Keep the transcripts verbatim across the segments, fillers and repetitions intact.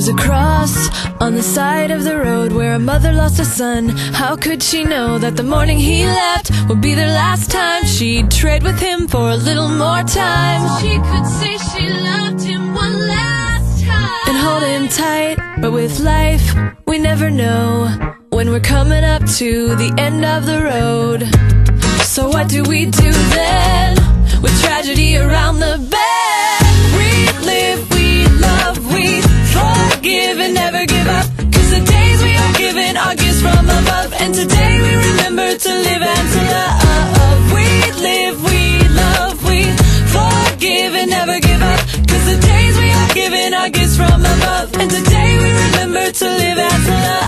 was a cross on the side of the road where a mother lost a son. How could she know that the morning he left would be their last time she'd trade with him for a little more time? She could say she loved him one last time and hold him tight, but with life we never know when we're coming up to the end of the road. So what do we do then, with tragedy around the bend? We live, we love, we forgive and never give up, 'cause the days we are given are gifts from above, and today we remember to live and to love. We live, we love, we forgive and never give up, 'cause the days we are given are gifts from above, and today we remember to live and to love.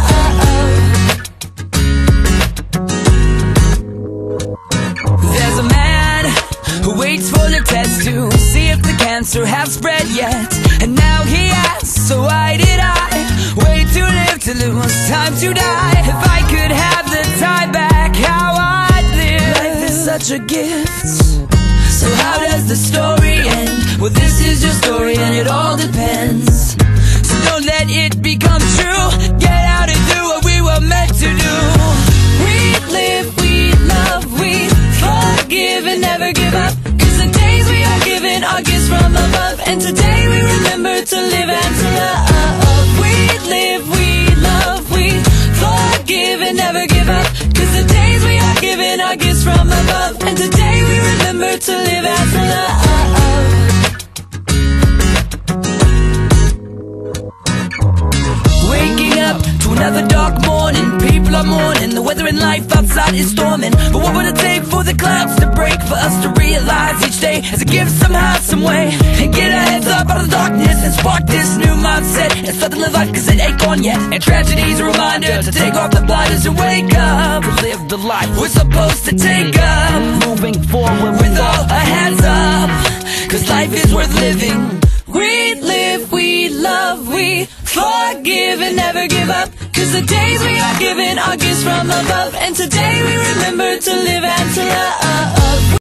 There's a man who waits for the test to see if the cancer has spread yet, and now he asks, so why did I wait to live till it was time to die? If I could have the time back, how I'd live. Life is such a gift, so how does the story end? Well, this is your story and it all depends. So don't let it become true, get out and do what we were meant to do. We live, we love, we forgive and never give up, 'cause the days we are given are gifts from above, and today we remember to live and to love. We live, we love, we forgive and never give up, 'cause the days we are given are gifts from above, and today we remember to live and to love. Waking up to another dark morning, people are mourning, the weather in life outside is storming. But what would it take for the clouds to break, for us to realize each day as a gift somehow, some way, and get our heads up out of the darkness and spark this new mindset and start to live life 'cause it ain't gone yet. And tragedy's a reminder to take off the blinders and wake up and live the life we're supposed to take up, moving forward with all our hands up, 'cause life is worth living. We live, we love, we forgive and never give up, 'cause the days we are given are gifts from above, and today we remember to live and to love.